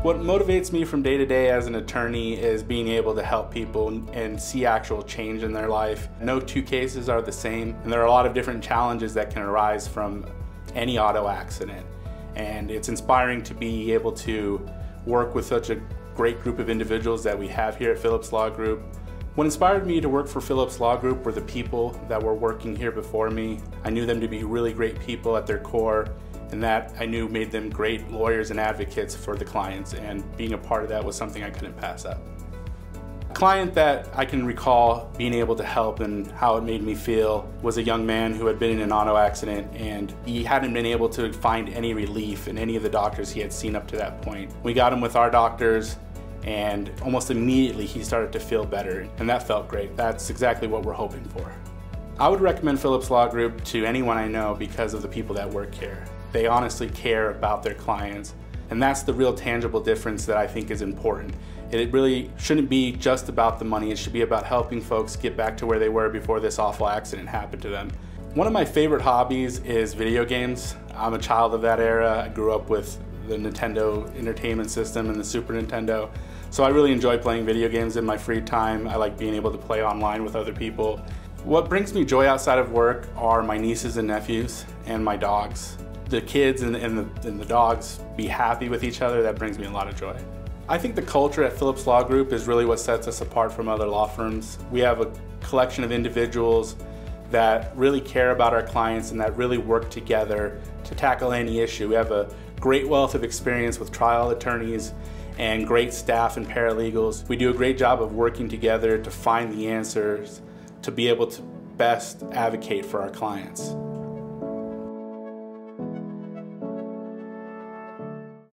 What motivates me from day to day as an attorney is being able to help people and see actual change in their life. No two cases are the same, and there are a lot of different challenges that can arise from any auto accident. And it's inspiring to be able to work with such a great group of individuals that we have here at Phillips Law Group. What inspired me to work for Phillips Law Group were the people that were working here before me. I knew them to be really great people at their core, and that I knew made them great lawyers and advocates for the clients, and being a part of that was something I couldn't pass up. A client that I can recall being able to help and how it made me feel was a young man who had been in an auto accident, and he hadn't been able to find any relief in any of the doctors he had seen up to that point. We got him with our doctors, and almost immediately he started to feel better, and that felt great. That's exactly what we're hoping for. I would recommend Phillips Law Group to anyone I know because of the people that work here. They honestly care about their clients, and that's the real tangible difference that I think is important. It really shouldn't be just about the money. It should be about helping folks get back to where they were before this awful accident happened to them. One of my favorite hobbies is video games. I'm a child of that era. I grew up with the Nintendo Entertainment System and the Super Nintendo. So I really enjoy playing video games in my free time. I like being able to play online with other people. What brings me joy outside of work are my nieces and nephews and my dogs. The kids and the dogs be happy with each other, that brings me a lot of joy. I think the culture at Phillips Law Group is really what sets us apart from other law firms. We have a collection of individuals that really care about our clients and that really work together to tackle any issue. We have a great wealth of experience with trial attorneys and great staff and paralegals. We do a great job of working together to find the answers to be able to best advocate for our clients.